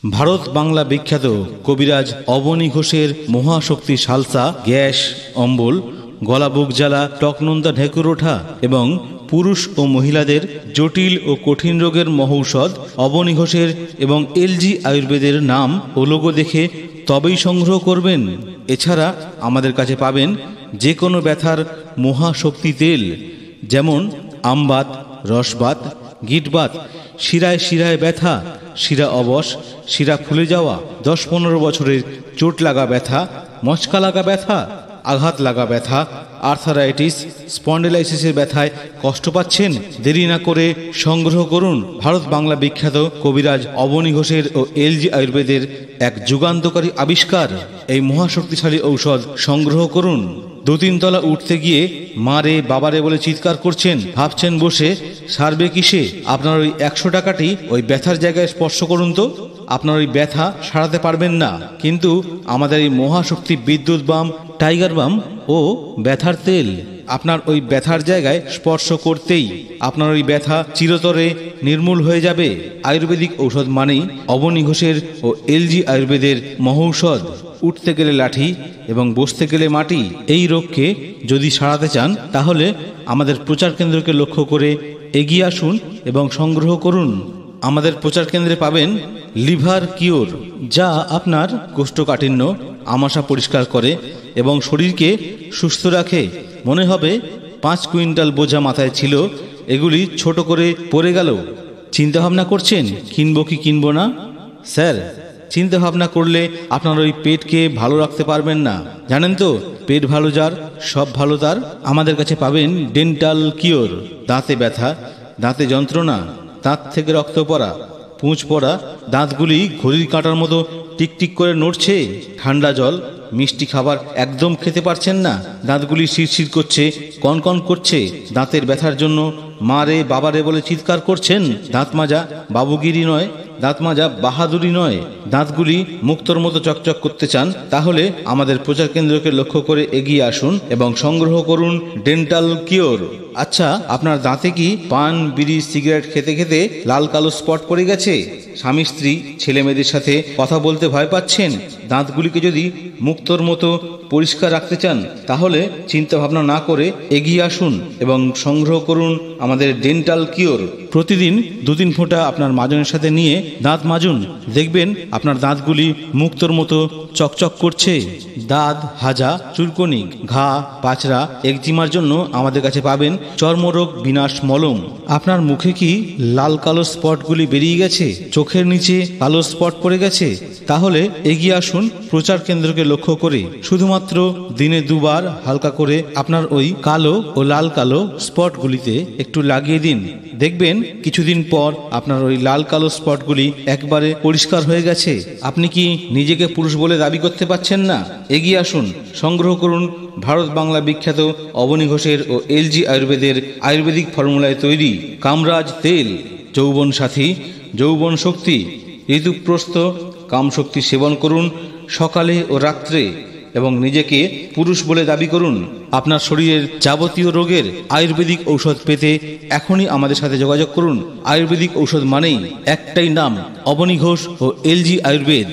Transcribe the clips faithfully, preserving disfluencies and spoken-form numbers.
ভারত বাংলা বিখ্যাত কবিরাজ অবনী ঘোষের মহাশক্তি সালসা, গ্যাস অম্বল, গলা বুক জ্বালা, টকনন্দা ঢেকুর ওঠা এবং পুরুষ ও মহিলাদের জটিল ও কঠিন রোগের মহৌষধ অবনী ঘোষের এবং এলজি আয়ুর্বেদের নাম ও লোগো দেখে তবেই সংগ্রহ করবেন। এছাড়া আমাদের কাছে পাবেন যে কোনো ব্যথার মহাশক্তি তেল, যেমন আমবাত, রসবাত, গিটবাত, শিরায় শিরায় ব্যথা, শিরা অবশ, শিরা ফুলে যাওয়া, দশ পনেরো বছরের চোট লাগা ব্যথা, মচকা লাগা ব্যথা, আঘাত লাগা ব্যথা, আর্থারাইটিস, স্পন্ডিলাইসিসের ব্যথায় কষ্ট পাচ্ছেন, দেরি না করে সংগ্রহ করুন ভারত বাংলা বিখ্যাত কবিরাজ অবনী ঘোষের ও এলজি আয়ুর্বেদের এক যুগান্তকারী আবিষ্কার। এই মহাশক্তিশালী ঔষধ সংগ্রহ করুন। দু তিন তলা উঠতে গিয়ে মারে বাবারে বলে চিৎকার করছেন, ভাবছেন বসে সারবে কিসে? আপনার ওই একশো টাকাটি ওই ব্যথার জায়গায় স্পর্শ করুন তো, আপনার ওই ব্যথা সারাতে পারবেন না, কিন্তু আমাদের এই মহাশক্তি বিদ্যুৎ বাম, টাইগার বাম ও ব্যথার তেল আপনার ওই ব্যথার জায়গায় স্পর্শ করতেই আপনার ওই ব্যথা চিরতরে নির্মূল হয়ে যাবে। আয়ুর্বেদিক ঔষধ মানেই অবনী ঘোষের ও এলজি আয়ুর্বেদের মহৌষধ। উঠতে গেলে লাঠি এবং বসতে গেলে মাটি। এই রোগকে যদি সারাতে চান তাহলে আমাদের প্রচার কেন্দ্রকে লক্ষ্য করে এগিয়ে আসুন এবং সংগ্রহ করুন। আমাদের প্রচার কেন্দ্রে পাবেন লিভার কিওর, যা আপনার কোষ্ঠকাঠিন্য, আমাশা পরিষ্কার করে এবং শরীরকে সুস্থ রাখে। মনে হবে পাঁচ কুইন্টাল বোঝা মাথায় ছিল, এগুলি ছোট করে পড়ে গেল। চিন্তা ভাবনা করছেন কিনবো কি কিনবো না? স্যার, চিন্তা ভাবনা করলে আপনার ওই পেটকে ভালো রাখতে পারবেন না। জানেন তো, পেট ভালো যার সব ভালো তার। আমাদের কাছে পাবেন ডেন্টাল কিওর, দাঁতে ব্যথা, দাঁতে যন্ত্রণা, দাঁত থেকে রক্ত পড়া, পুঁজ পড়া, দাঁতগুলি ঘড়ির কাঁটার মতো টিকটিক করে নড়ছে, ঠান্ডা জল, মিষ্টি খাবার একদম খেতে পারছেন না, দাঁতগুলি শিরশির করছে, কনকন করছে। দাঁতের ব্যথার জন্য মারে বাবারে বলে চিৎকার করছেন। দাঁত মাজা বাবুগিরি নয়, দাঁত মাজা বাহাদুরি নয়। দাঁতগুলি মুক্তোর মতো চকচক করতে চান? তাহলে আমাদের প্রচার কেন্দ্রকে লক্ষ্য করে এগিয়ে আসুন এবং সংগ্রহ করুন ডেন্টাল কিওর। আচ্ছা, আপনার দাঁতে কি পান, বিড়ি, সিগারেট খেতে খেতে লাল কালো স্পট পড়ে গেছে? স্বামী স্ত্রী ছেলে মেয়েদের সাথে কথা বলতে ভয় পাচ্ছেন? দাঁতগুলিকে যদি মুক্তোর মতো পরিষ্কার রাখতে চান তাহলে চিন্তা ভাবনা না করে এগিয়ে আসুন এবং সংগ্রহ করুন আমাদের ডেন্টাল কিওর। প্রতিদিন দু তিন ফোঁটা আপনার মাজনের সাথে নিয়ে দাঁত মাজুন, দেখবেন আপনার দাঁতগুলি মুক্তোর মতো চকচক করছে। দাঁত হাজা, চুলকনি, ঘা, পাচড়া, একজিমার জন্য আমাদের কাছে পাবেন চর্মরোগ বিনাশ মলম। আপনার মুখে কি লাল কালো স্পটগুলি বেরিয়ে গেছে? চোখের নিচে কালো স্পট পড়ে গেছে? তাহলে এগিয়ে আসুন প্রচার কেন্দ্রকে লক্ষ্য করে। শুধুমাত্র দিনে দুবার হালকা করে আপনার ওই কালো ও লাল কালো স্পটগুলিতে একটু লাগিয়ে দিন, দেখবেন কিছুদিন পর আপনার ওই লাল কালো স্পটগুলি একবারে পরিষ্কার হয়ে গেছে। আপনি কি নিজেকে পুরুষ বলে দাবি করতে পারছেন না? এগিয়ে আসুন, সংগ্রহ করুন ভারত বাংলা বিখ্যাত অবনী ঘোষের ও এলজি আয়ুর্বেদের আয়ুর্বেদিক ফর্মুলায় তৈরি কামরাজ তেল। যৌবন সাথী, যৌবন শক্তি, ঋতুপ্রস্থ কামশক্তি সেবন করুন সকালে ও রাত্রে এবং নিজেকে পুরুষ বলে দাবি করুন। আপনার শরীরের যাবতীয় রোগের আয়ুর্বেদিক ঔষধ পেতে এখনই আমাদের সাথে যোগাযোগ করুন। আয়ুর্বেদিক ঔষধ মানেই একটাই নাম, অবনী ঘোষ ও এলজি আয়ুর্বেদ।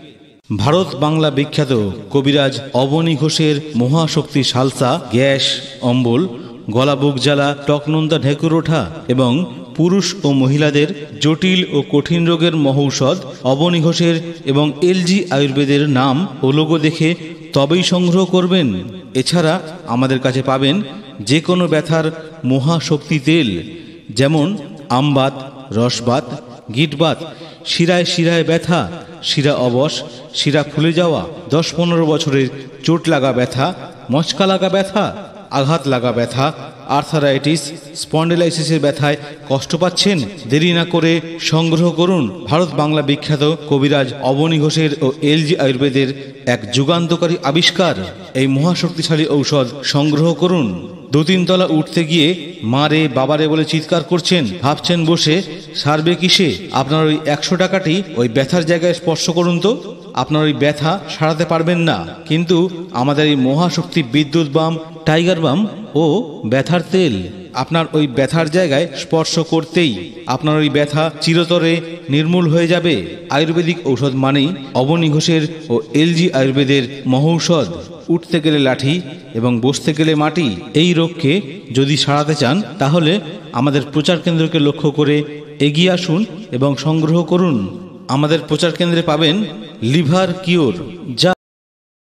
ভারত বাংলা বিখ্যাত কবিরাজ অবনী ঘোষের মহাশক্তি সালসা, গ্যাস অম্বল, গলা বুক জ্বালা, টকনন্দা ঢেকুর ওঠা এবং পুরুষ ও মহিলাদের জটিল ও কঠিন রোগের মহৌষধ অবনী ঘোষের এবং এলজি আয়ুর্বেদের নাম ও লোগো দেখে তবেই সংগ্রহ করবেন। এছাড়া আমাদের কাছে পাবেন যে কোনো ব্যথার মহাশক্তি তেল, যেমন আমবাত, রসবাত, গিটবাত, শিরায় শিরায় ব্যথা, শিরা অবশ, শিরা ফুলে যাওয়া, দশ পনেরো বছরের চোট লাগা ব্যথা, মচকা লাগা ব্যথা, আঘাত লাগা ব্যথা, আর্থারাইটিস, স্পন্ডিলাইসিসের ব্যথায় কষ্ট পাচ্ছেন? দেরি না করে সংগ্রহ করুন ভারত বাংলা বিখ্যাত কবিরাজ অবনী ঘোষের ও এলজি আয়ুর্বেদের এক যুগান্তকারী আবিষ্কার। এই মহাশক্তিশালী ঔষধ সংগ্রহ করুন। দু তিন তলা উঠতে গিয়ে মারে বাবারে বলে চিৎকার করছেন, ভাবছেন বসে সারবে কিসে? আপনার ওই একশো টাকাটি ওই ব্যথার জায়গায় স্পর্শ করুন তো, আপনার ওই ব্যথা সারাতে পারবেন না, কিন্তু আমাদের এই মহাশক্তি বিদ্যুৎ বাম, টাইগার বাম ও ব্যথার তেল আপনার ওই ব্যথার জায়গায় স্পর্শ করতেই আপনার ওই ব্যথা চিরতরে নির্মূল হয়ে যাবে। আয়ুর্বেদিক ঔষধ মানেই অবনী ঘোষের ও এলজি আয়ুর্বেদের মহৌষধ। উঠতে গেলে লাঠি এবং বসতে গেলে মাটি। এই রোগকে যদি সারাতে চান তাহলে আমাদের প্রচার কেন্দ্রকে লক্ষ্য করে এগিয়ে আসুন এবং সংগ্রহ করুন। আমাদের প্রচার কেন্দ্রে পাবেন লিভার কিওর, যা